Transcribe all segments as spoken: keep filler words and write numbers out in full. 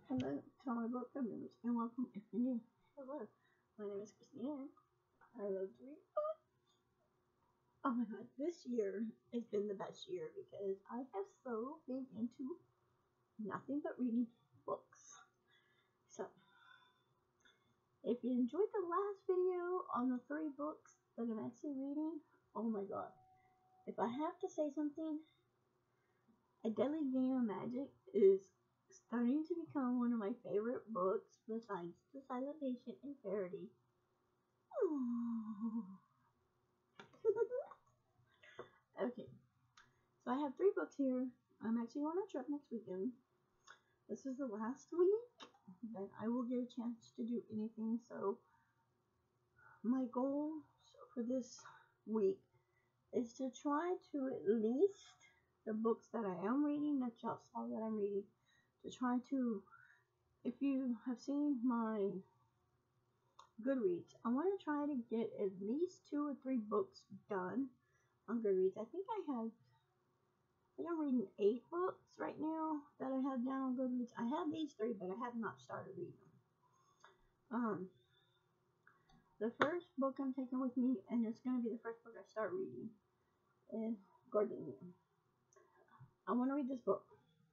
Hello to all my book club members and welcome if you're new. Hello, my name is Christina. I love to read books. Oh my god, this year has been the best year because I have so been into nothing but reading books. So, if you enjoyed the last video on the three books that I'm actually reading, oh my god. If I have to say something, A Deadly Game of Magic is starting to become one of my favorite books besides The Silent Patient and Parody. Okay, so I have three books here. I'm actually on a trip next weekend. This is the last week that I will get a chance to do anything, so my goal for this week is to try to at least the books that I am reading, that y'all saw that I'm reading, to try to, if you have seen my Goodreads, I want to try to get at least two or three books done on Goodreads. I think I have, I think I'm reading eight books right now that I have down on Goodreads. I have these three, but I have not started reading them. Um, the first book I'm taking with me, and it's going to be the first book I start reading, is Gardena. I want to read this book.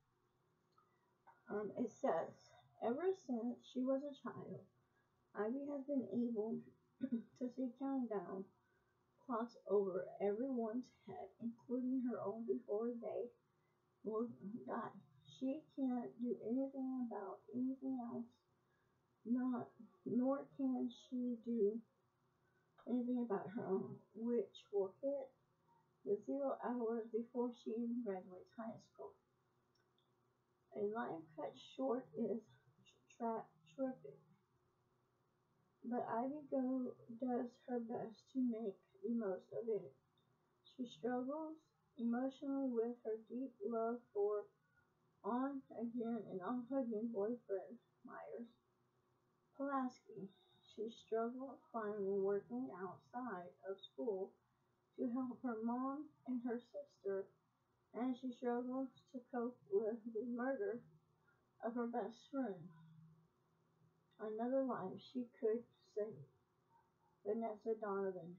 Um, it says, ever since she was a child, Ivy has been able to see countdown clocks over everyone's head, including her own, before they will die. She can't do anything about anything else, not nor can she do anything about her own, which will hit the zero hours before she even graduates high school. A life cut short is tra- terrific, but Ivy go does her best to make the most of it. She struggles emotionally with her deep love for on again and off again boyfriend Myers Pulaski. She struggled finally working outside of school to help her mom and her sister, and she struggles to cope with the murder of her best friend. Another life she could save. Vanessa Donovan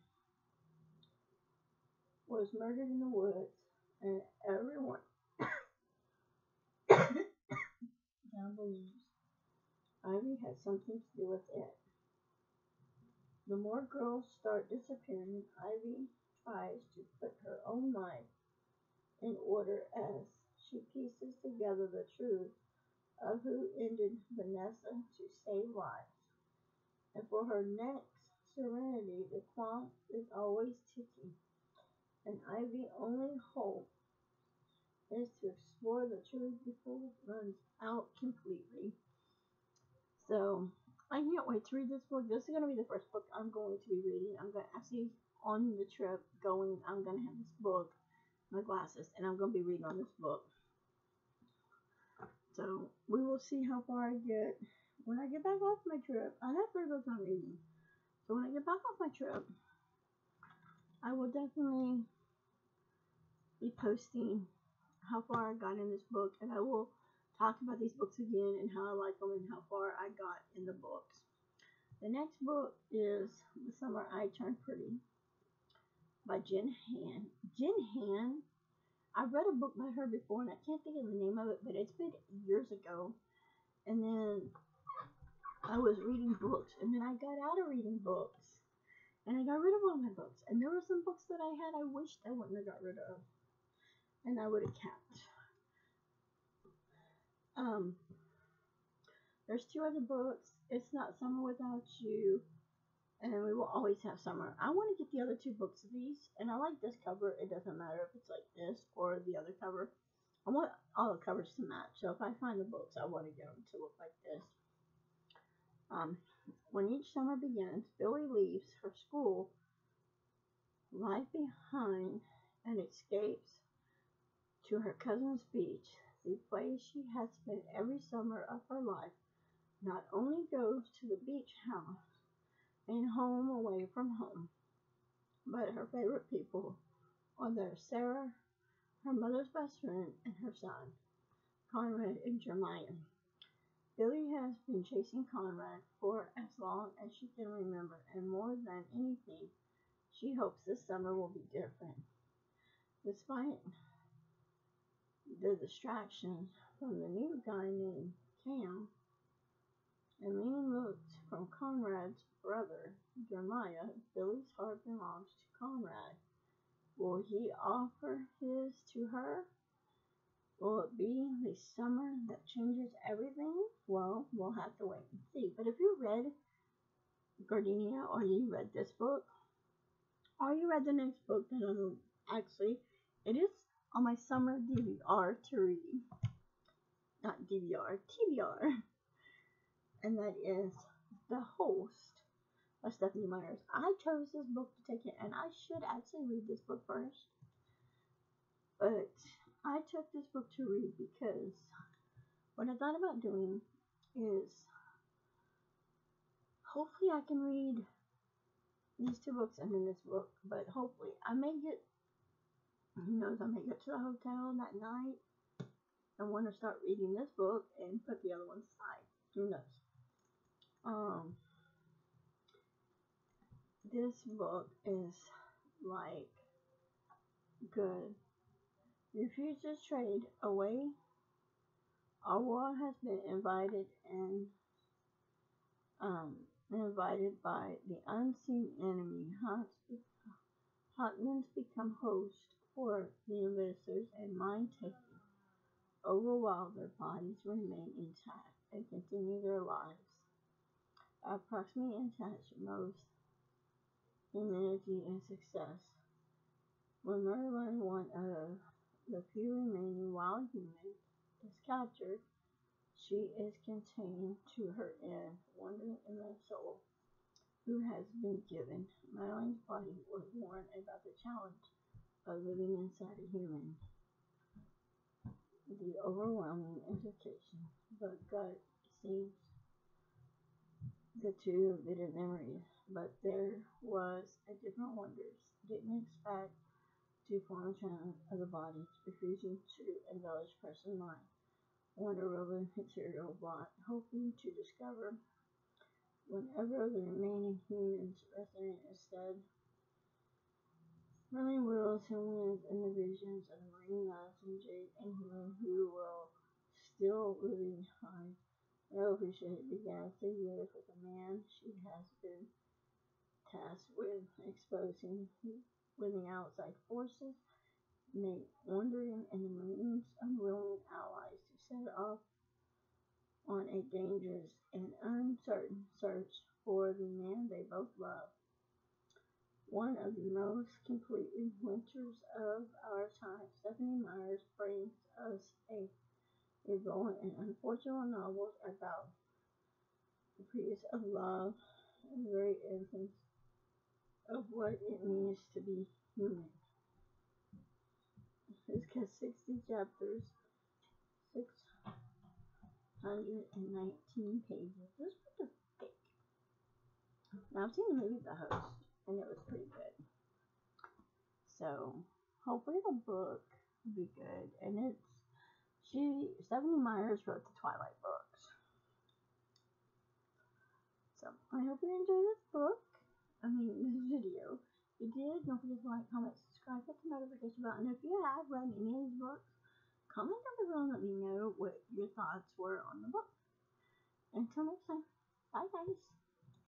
was murdered in the woods, and everyone now believes Ivy had something to do with it. The more girls start disappearing, Ivy tries to put her own life in order as she pieces together the truth of who ended Vanessa to save lives. And for her next serenity, the clock is always ticking, and Ivy's only hope is to explore the truth before it runs out completely. So, I can't wait to read this book. This is going to be the first book I'm going to be reading. I'm going to actually, on the trip going, I'm going to have this book, my glasses, and I'm going to be reading on this book. So, we will see how far I get when I get back off my trip. I have three books I'm reading. So, when I get back off my trip, I will definitely be posting how far I got in this book, and I will talk about these books again and how I like them and how far I got in the books. The next book is The Summer I Turned Pretty by Jen Han. Jen Han, I've read a book by her before and I can't think of the name of it, but it's been years ago. And then I was reading books, and then I got out of reading books, and I got rid of all my books. And there were some books that I had I wished I wouldn't have got rid of, and I would have kept. Um, there's two other books. It's Not Summer Without You, and We Will Always Have Summer. I want to get the other two books of these, and I like this cover. It doesn't matter if it's like this or the other cover. I want all the covers to match, so if I find the books, I want to get them to look like this. Um, when each summer begins, Billy leaves her school life behind and escapes to her cousin's beach, the place she has spent every summer of her life. Not only goes to the beach house and home away from home, but her favorite people are there: Sarah, her mother's best friend, and her son, Conrad and Jeremiah. Billy has been chasing Conrad for as long as she can remember, and more than anything, she hopes this summer will be different. Despite the distraction from the new guy named Cam, and many looks from Conrad's brother, Jeremiah, Billy's heart belongs to Conrad. Will he offer his to her? Will it be the summer that changes everything? Well, we'll have to wait and see. But if you read Gardena, or you read this book, or you read the next book that I'm actually, it is on my summer D V R to read. Not D V R, T B R. And that is The Host of Stephanie Myers. I chose this book to take it, and I should actually read this book first. But I took this book to read because what I thought about doing is hopefully I can read these two books and then this book, but hopefully I may get, who knows, I may get to the hotel that night and want to start reading this book and put the other one aside. Who knows? Um, this book is like good. Refuses trade away. Our war has been invited and um, invited by the unseen enemy. Hotmans become host for the investors and mind taking over while their bodies remain intact and continue their lives. Approximately attached most humanity and success. When Merlin, one of the few remaining wild humans, is captured, she is contained to her end, wandering in the soul who has been given. Merlin's body was warned about the challenge of living inside a human. The overwhelming implication, but gut seems the two bitter memories. But there was a different wonders. Didn't expect to form a channel of the body, refusing to embellish person mind. Wonder over material brought, hoping to discover whenever the remaining humans resonate instead. Merlin wills and wins in the visions of the marine loves and Jade and human who will still living high. I appreciate began the years with a man she has been tasked with exposing when the outside forces make wandering and the Marines unwilling allies to set off on a dangerous and uncertain search for the man they both love. One of the most completely winters of our time, Stephanie Myers brings us a revealing and unfortunate novel about the peace of love and the very essence of what it means to be human. It's got sixty chapters, six hundred nineteen pages. It's pretty thick. Now, I've seen the movie The Host, and it was pretty good. So, hopefully the book will be good. And it's, she, Stephanie Myers wrote the Twilight books. So, I hope you enjoy this book. I mean, this video. If you did, don't forget to like, comment, subscribe, hit the notification button. If you have read any of these books, comment down below and let me know what your thoughts were on the book. Until next time, bye guys.